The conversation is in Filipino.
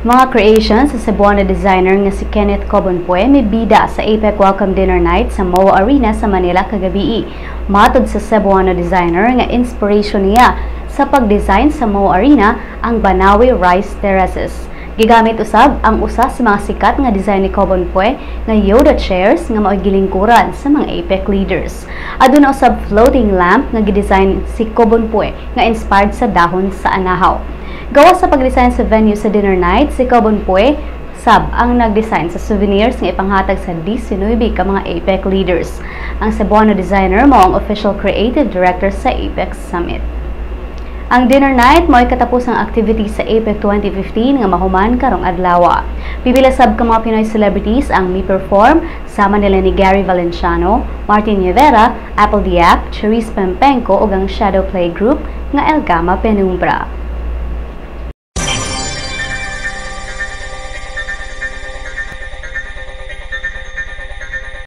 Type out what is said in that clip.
Mga creations sa Cebuano designer nga si Kenneth Cobonpue may bida sa APEC Welcome Dinner Night sa MOA Arena sa Manila kagabi. Matod sa Cebuano designer nga inspiration niya sa pag-design sa MOA Arena ang Banawi Rice Terraces. Gigamit usab ang usa sa mga sikat nga design ni Cobonpue nga Yoda chairs nga mao'y gilingkuran sa mga APEC leaders. Aduna usab floating lamp nga gidesign si Cobonpue nga inspired sa dahon sa anahaw. Gawa sa pag-design sa venue sa dinner night, si Cobonpue sab ang nag-design sa souvenirs nga ipanghatag sa 19 ka mga APEC leaders. Ang Cebuano designer mao ang official creative director sa APEC Summit. Ang dinner night mo'y katapusang activity sa APEC 2015 nga mahuman karong adlaw. Pipila sab ka mga Pinoy celebrities ang mi-perform sama nila ni Gary Valenciano, Martin Rivera, Apple Diak, Cherise Pempenco ug ang Shadow Play Group nga El Gama Penumbra.